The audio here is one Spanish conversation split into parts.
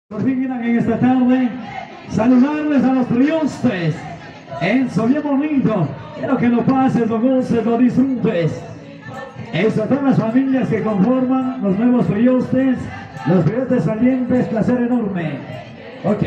Por fin vienen en esta tarde saludarles a los priostes. Eso, bien bonito. Quiero que lo pases, lo goces, lo disfrutes. Eso, a todas las familias que conforman los nuevos priostes, los priostes salientes, placer enorme. Ok.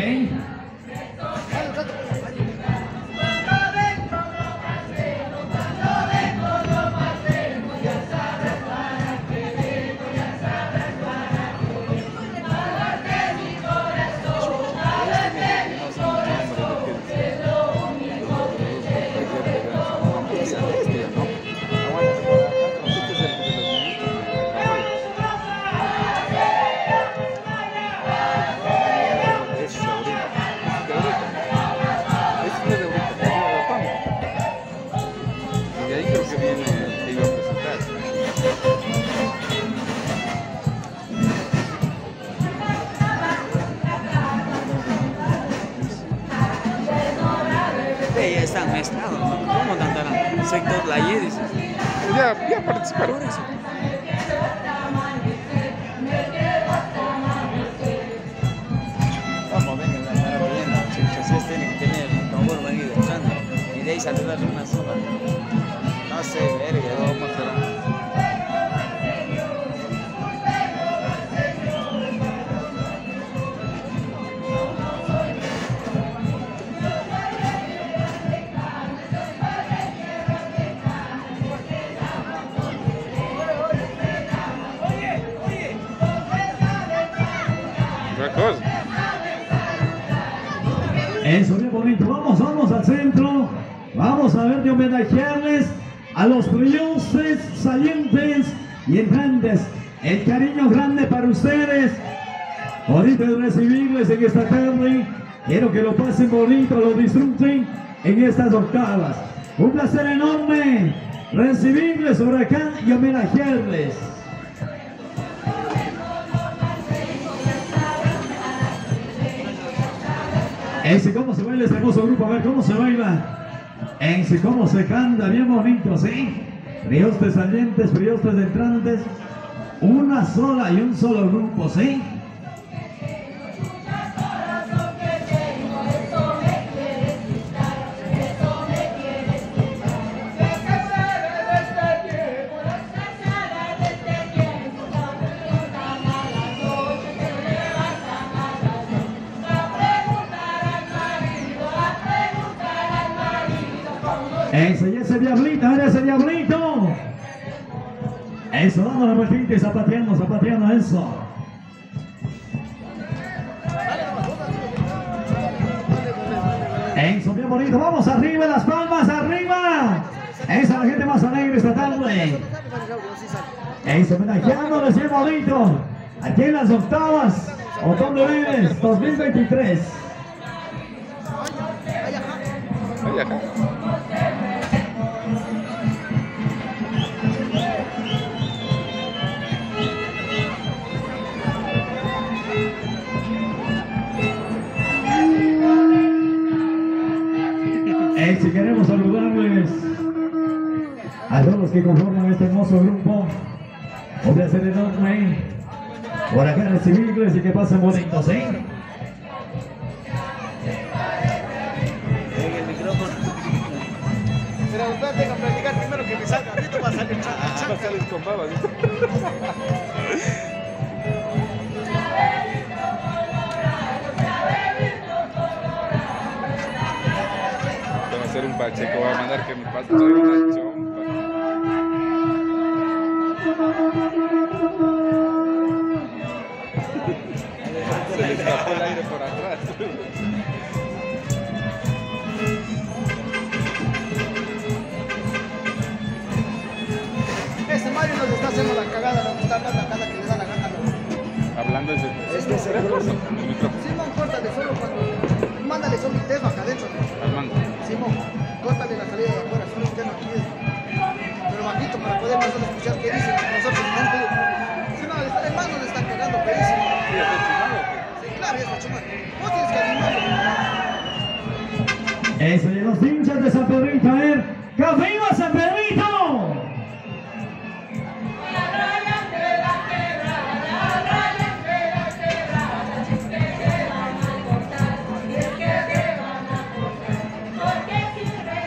Ya están mezclados, ¿no? ¿Cómo andarán? Sector la dices. Ya participaron. Por eso. Vamos, vengan a estar viendo. Ustedes tienen que tener un tambor venido echando. Y de ahí saludar una sola. No sé, verga, vamos a hacer. Eso, bien bonito. Vamos al centro. Vamos a ver de homenajearles a los priostes salientes y entrantes. El cariño grande para ustedes. Bonito de recibirles en esta tarde. Quiero que lo pasen bonito, lo disfruten en estas octavas. Un placer enorme recibirles por acá y homenajearles. Ese cómo se baila este hermoso grupo, a ver cómo se baila. Ese cómo se canta, bien bonito, ¿sí? Priostes salientes, priostes entrantes. Una sola y un solo grupo, ¿sí? Ese diablito, ahora ese diablito. Eso, dando la vueltita y zapateando, eso. Eso, bien bonito. Vamos arriba, las palmas, arriba. Esa es la gente más alegre esta tarde. Eso, homenajeándoles bien bonito. Aquí en las octavas, Otón de Vélez 2023. Si queremos saludarles a todos los que conforman este hermoso grupo, un placer enorme por acá recibirles y que pasen bonitos, ¿sí? En el micrófono. Pero ustedes tengan que practicar primero que me salga. Ahorita va a salir chaca. Va a salir con babas. Va a ser un pacheco, va a mandar que me pase una chompa. Se le escapó el aire por atrás. Este Mario nos está haciendo la cagada, nos está hablando acá que le da la gana. Hablando ese. Este es el micrófono. Simón, córtale solo cuando. Mándale solo un tema acá adentro. Armando. Simón, córtale la salida de afuera, solo un tema aquí. Pero bajito para poder más solo escuchar qué dicen. Nosotros no. Si no, el mano le están cagando, pedísimo. Sí, ya está chumado. Sí, claro, ya está chumado. Vos tienes que animarlo. Eso, y los hinchas de San Pedrito, a ver, ¡que viva San